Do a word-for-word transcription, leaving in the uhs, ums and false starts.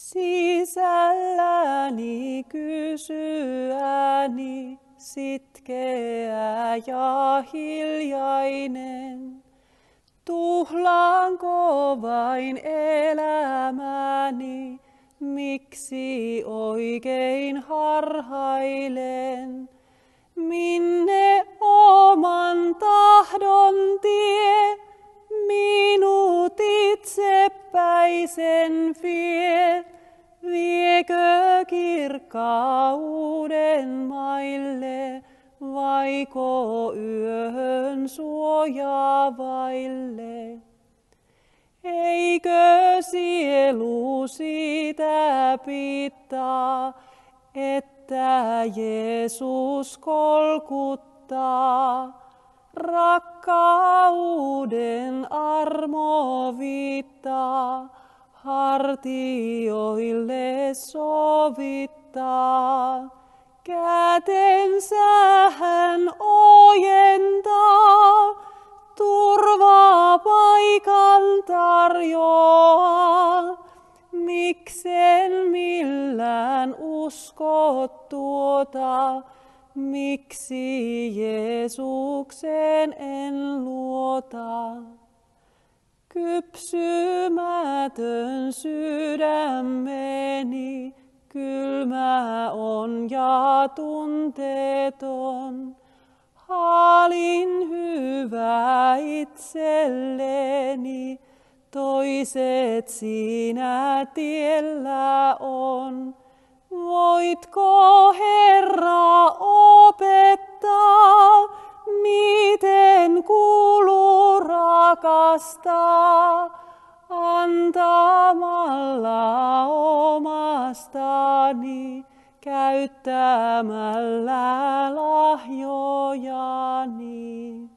Sisälläni kysyäni, sitkeä ja hiljainen. Tuhlaanko vain elämäni, miksi oikein harhailen? Minne oman tahdon tie minut itsepäisen vie? Viekö kirkkauden maille, vaiko yöhön suojaa vaille? Eikö sielu sitä pitää, että Jeesus kolkuttaa? Rakkauden armo viittaa, hartioille sovittaa. Kätensä hän ojentaa, turvapaikan tarjoaa. Miksen millään usko tuota, miksi Jeesukseen en luota? Kypsymätön sydämeni, kylmä on ja tunteeton. Haalin hyvä itselleni, toiset siinä tiellä on. Voitko Herra opettaa, miten kuuluu rakastaa, antamalla omastani, käyttämällä lahjojani.